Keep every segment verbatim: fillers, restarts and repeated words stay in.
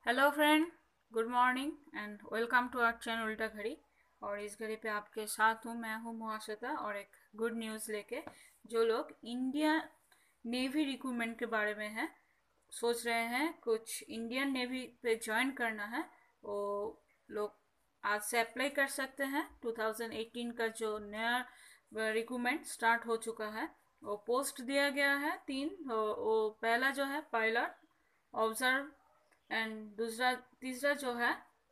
Hello friend, good morning and welcome to our channel Ulta Ghadi. और इस घड़ी पे आपके साथ हूँ, मैं हूँ मुआशता और एक गुड न्यूज़ लेके। जो लोग इंडिया नेवी रिक्रूटमेंट के बारे में है सोच रहे हैं, कुछ इंडियन नेवी पे ज्वाइन करना है, वो लोग आज से अप्लाई कर सकते हैं। टू थाउजेंड एटीन का जो नया रिक्रूटमेंट स्टार्ट हो चुका है, वो पोस्ट दिया गया है तीन। वो पहला जो है पायलट, ऑब्जर्व एंड दूसरा तीसरा जो है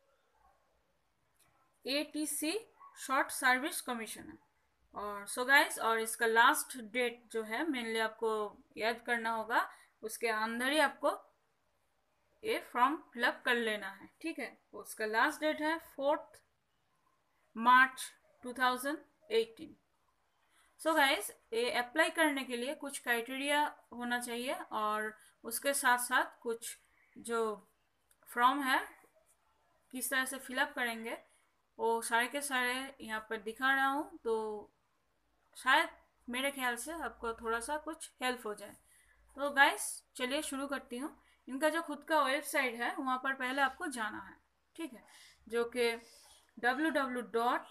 एटीसी शॉर्ट सर्विस कमीशन है। और सो गाइस, और इसका लास्ट डेट जो है मेनली आपको याद करना होगा, उसके अंदर ही आपको ये फॉर्म फिलअप कर लेना है, ठीक है। उसका लास्ट डेट है fourth March two thousand eighteen. So guys, ये अप्लाई करने के लिए कुछ क्राइटेरिया होना चाहिए और उसके साथ साथ कुछ जो फॉर्म है किस तरह से फिलअप करेंगे वो सारे के सारे यहाँ पर दिखा रहा हूँ, तो शायद मेरे ख्याल से आपको थोड़ा सा कुछ हेल्प हो जाए। तो गाइस चलिए शुरू करती हूँ। इनका जो खुद का वेबसाइट है वहाँ पर पहले आपको जाना है, ठीक है, जो कि W W dot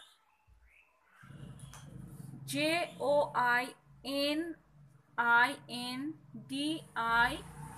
J O I N I N D I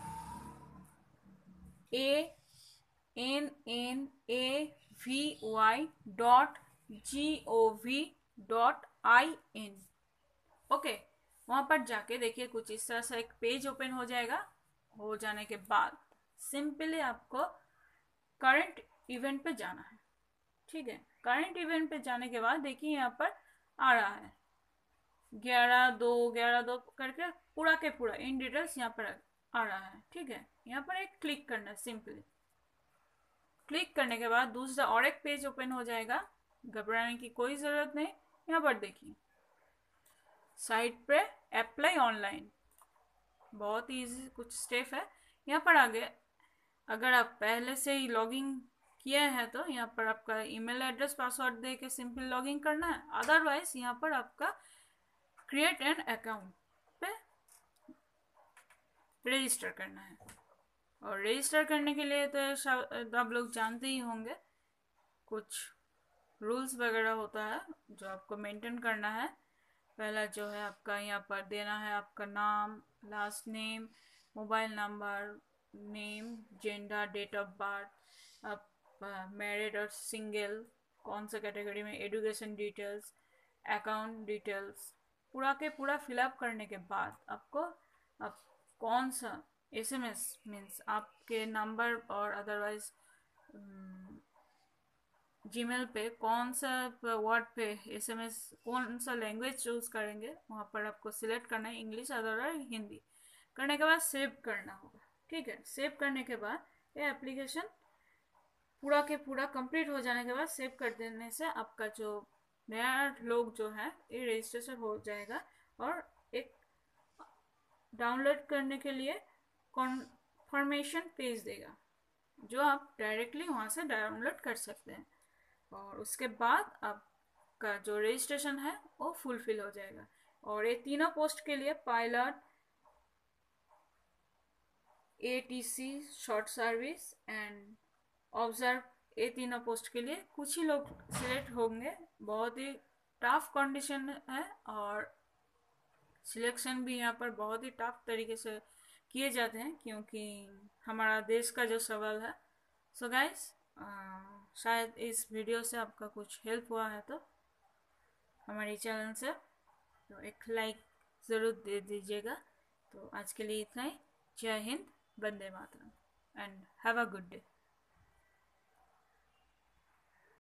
A N N A V Y dot G O V dot I N. Okay, वहाँ पर जाके देखिए कुछ इस तरह से एक पेज ओपन हो जाएगा। हो जाने के बाद सिंपली आपको करंट इवेंट पे जाना है, ठीक है। करंट इवेंट पे जाने के बाद देखिए यहाँ पर आ रहा है ग्यारह दो ग्यारह दो करके पूरा के पूरा इन डिटेल्स यहाँ पर आ रहा है, ठीक है। यहाँ पर एक क्लिक करना है। सिंपली क्लिक करने के बाद दूसरा और एक पेज ओपन हो जाएगा। घबराने की कोई ज़रूरत नहीं। यहाँ पर देखिए साइट पे अप्लाई ऑनलाइन, बहुत इजी कुछ स्टेप है। यहाँ पर आगे अगर आप पहले से ही लॉगिन किए हैं तो यहाँ पर आपका ईमेल एड्रेस पासवर्ड दे के सिंपल लॉगिन करना है। अदरवाइज यहाँ पर आपका क्रिएट एन अकाउंट पे रजिस्टर करना है। और रजिस्टर करने के लिए तो आप लोग जानते ही होंगे, कुछ रूल्स वगैरह होता है जो आपको मेंटेन करना है। पहला जो है आपका यहाँ पर देना है आपका नाम, last name, mobile number, name, gender, date of birth, आप मैरिड और सिंगल, कौन सा कैटेगरी में, एजुकेशन डिटेल्स, अकाउंट डिटेल्स, पूरा के पूरा फिलअप करने के बाद आपको आप कौन सा एसएमएस मीन्स आपके नंबर और अदरवाइज जीमेल पे कौन सा वर्ड पे एसएमएस, कौन सा लैंग्वेज चूज करेंगे वहाँ पर आपको सिलेक्ट करना है, इंग्लिश अदरवाइज हिंदी। करने के बाद सेव करना होगा, ठीक है। सेव करने के बाद ये एप्लीकेशन पूरा के पूरा कंप्लीट हो जाने के बाद सेव कर देने से आपका जो नया लोग जो है ये रजिस्ट्रेशन हो जाएगा। और एक डाउनलोड करने के लिए कॉन्फर्मेशन पेज देगा जो आप डायरेक्टली वहाँ से डाउनलोड कर सकते हैं। और उसके बाद आपका जो रजिस्ट्रेशन है वो फुलफिल हो जाएगा। और ये तीनों पोस्ट के लिए pilot, ATC short service and observe, ये तीनों पोस्ट के लिए कुछ ही लोग सिलेक्ट होंगे। बहुत ही टफ कंडीशन है और सिलेक्शन भी यहाँ पर बहुत ही टफ तरीके से किए जाते हैं क्योंकि हमारा देश का जो सवाल है। सो गाइस, शायद इस वीडियो से आपका कुछ हेल्प हुआ है तो हमारे चैनल से तो एक लाइक ज़रूर दे दीजिएगा। तो आज के लिए इतना ही। जय हिंद, वंदे मातरम and have a good day.